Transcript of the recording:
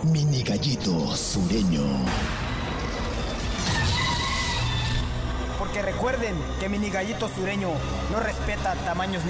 Mini Gallito Sureño. Porque recuerden que Mini Gallito Sureño no respeta tamaños